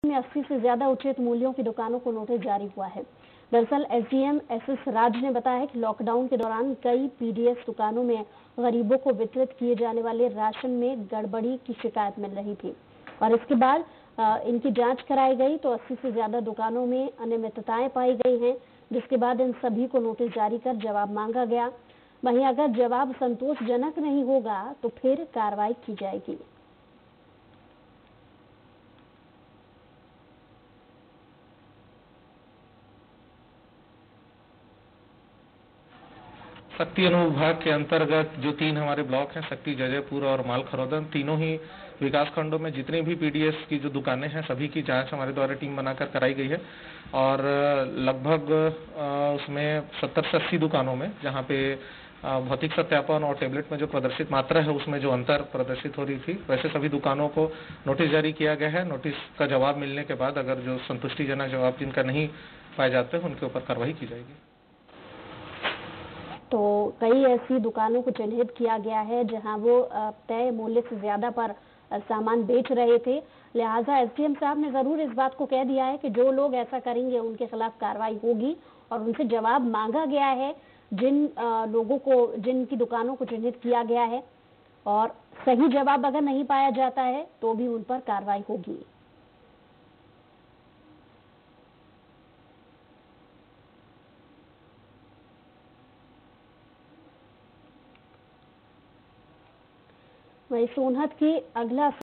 में 80 से ज्यादा उचित मूल्यों की दुकानों को नोटिस जारी हुआ है। दरअसल एसडीएम एसएस राज ने बताया कि लॉकडाउन के दौरान कई पीडीएस दुकानों में गरीबों को वितरित किए जाने वाले राशन में गड़बड़ी की शिकायत मिल रही थी और इसके बाद इनकी जांच कराई गई तो 80 से ज्यादा दुकानों में अनियमितताएं पाई गई हैं, जिसके बाद इन सभी को नोटिस जारी कर जवाब मांगा गया। वहीं अगर जवाब संतोषजनक नहीं होगा तो फिर कार्रवाई की जाएगी। शक्ति अनुविभाग के अंतर्गत जो 3 हमारे ब्लॉक हैं, शक्ति, जजयपुर और मालखरौदन, तीनों ही विकास खंडों में जितनी भी पीडीएस की जो दुकानें हैं सभी की जांच हमारे द्वारा टीम बनाकर कराई गई है और लगभग उसमें 70 से 80 दुकानों में जहां पे भौतिक सत्यापन और टेबलेट में जो प्रदर्शित मात्रा है उसमें जो अंतर प्रदर्शित हो रही थी, वैसे सभी दुकानों को नोटिस जारी किया गया है। नोटिस का जवाब मिलने के बाद अगर जो संतुष्टिजनक जवाब जिनका नहीं पाए जाते हैं उनके ऊपर कार्रवाई की जाएगी। तो कई ऐसी दुकानों को चिन्हित किया गया है जहां वो तय मूल्य से ज्यादा पर सामान बेच रहे थे। लिहाजा एसडीएम साहब ने जरूर इस बात को कह दिया है कि जो लोग ऐसा करेंगे उनके खिलाफ कार्रवाई होगी और उनसे जवाब मांगा गया है। जिन लोगों को, जिनकी दुकानों को चिन्हित किया गया है और सही जवाब अगर नहीं पाया जाता है तो भी उन पर कार्रवाई होगी। वहीं सोनहत की अगला